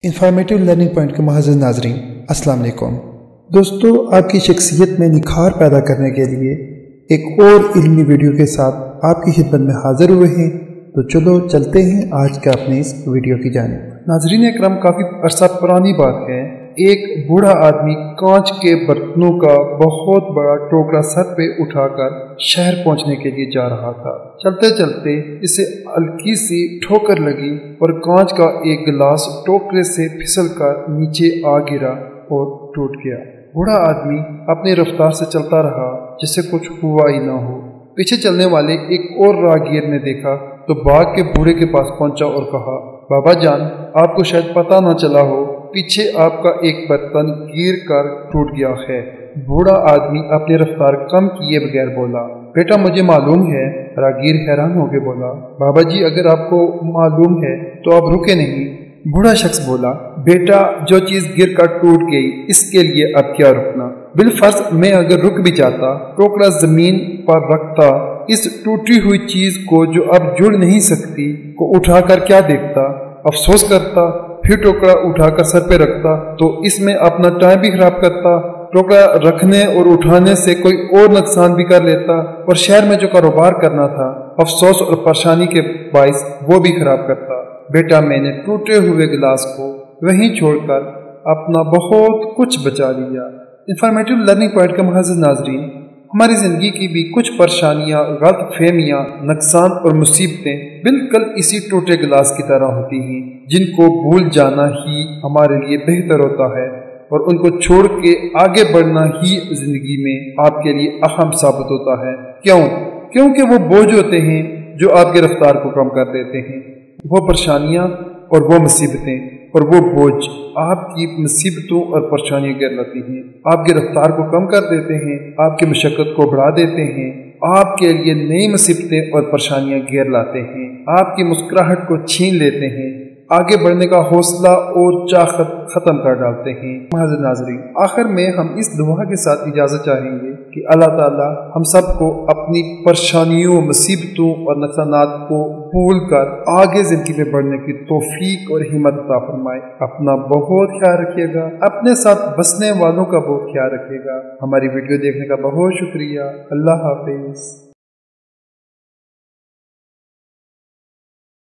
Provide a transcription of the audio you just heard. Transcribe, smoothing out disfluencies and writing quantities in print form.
Informative learning point کے معزز ناظرین السلام علیکم دوستو، آپ کی شخصیت میں نکھار پیدا کرنے کے لیے ایک اور علمی ویڈیو کے ساتھ آپ کی خدمت میں حاضر ہوئے ہیں۔ تو چلو چلتے ہیں آج کے اپنے اس ویڈیو کی جانب۔ ناظرین اکرام، کافی عرصہ پرانی بات ہے، ایک بوڑھا آدمی کانچ کے برتنوں کا بہت بڑا ٹوکرا سر پہ اٹھا کر شہر پہنچنے کے لیے جا رہا تھا۔ چلتے چلتے اسے ہلکی سی ٹھوکر لگی اور کانچ کا ایک گلاس ٹوکرے سے پھسل کر نیچے آ گرا اور ٹوٹ گیا۔ بوڑھا آدمی اپنی رفتار سے چلتا رہا جسے کچھ ہوا ہی نہ ہو۔ پیچھے چلنے والے ایک اور راہگیر نے دیکھا تو باغ کے بوڑھے کے پاس پہنچا اور کہا، بابا جان، آپ کو شاید پتہ نہ چلا ہو، پیچھے آپ کا ایک برتن گر کر ٹوٹ گیا ہے۔ بوڑھا آدمی اپنی رفتار کم کیے بغیر بولا، بیٹا مجھے معلوم ہے۔ راہگیر حیران ہو کے بولا، بابا جی اگر آپ کو معلوم ہے تو آپ رکے نہیں۔ بوڑھا شخص بولا، بیٹا جو چیز گر کر ٹوٹ گئی اس کے لیے اب کیا رکنا؟ بالفرض میں اگر رک بھی جاتا، ٹوکرا زمین پر رکھتا، اس ٹوٹی ہوئی چیز کو جو اب جڑ نہیں سکتی کو اٹھا کر کیا دیکھتا؟ افسوس کرتا، پھر ٹوکرا اٹھا کر سر پہ رکھتا تو اس میں اپنا ٹائم بھی خراب کرتا، ٹوکرا رکھنے اور اٹھانے سے کوئی اور نقصان بھی کر لیتا، اور شہر میں جو کاروبار کرنا تھا افسوس اور پریشانی کے باعث وہ بھی خراب کرتا۔ بیٹا میں نے ٹوٹے ہوئے گلاس کو وہیں چھوڑ کر اپنا بہت کچھ بچا لیا۔ انفارمیٹیو لرننگ پوائنٹ کے معزز ناظرین، ہماری زندگی کی بھی کچھ پریشانیاں، غلط فہمیاں، نقصان اور مصیبتیں بالکل اسی ٹوٹے گلاس کی طرح ہوتی ہیں، جن کو بھول جانا ہی ہمارے لیے بہتر ہوتا ہے، اور ان کو چھوڑ کے آگے بڑھنا ہی زندگی میں آپ کے لیے اہم ثابت ہوتا ہے۔ کیونکہ وہ بوجھ ہوتے ہیں جو آپ کی رفتار کو کم کر دیتے ہیں۔ وہ پریشانیاں اور وہ مصیبتیں اور وہ بوجھ آپ کی مصیبتوں اور پریشانیاں گر لاتی ہیں، آپ کی رفتار کو کم کر دیتے ہیں، آپ کی مشقت کو بڑھا دیتے ہیں، آپ کے لیے نئی مصیبتیں اور پریشانیاں گیر لاتے ہیں، آپ کی مسکراہٹ کو چھین لیتے ہیں، آگے بڑھنے کا حوصلہ اور چاہت ختم کر ڈالتے ہیں۔ معزز ناظرین، آخر میں ہم اس دعا کے ساتھ اجازت چاہیں گے کہ اللہ تعالی ہم سب کو اپنی پریشانیوں، مصیبتوں اور نقصانات کو بھول کر آگے زندگی میں بڑھنے کی توفیق اور ہمت عطا فرمائے۔ اپنا بہت خیال رکھیے گا، اپنے ساتھ بسنے والوں کا بہت خیال رکھیے گا۔ ہماری ویڈیو دیکھنے کا بہت شکریہ۔ اللہ حافظ۔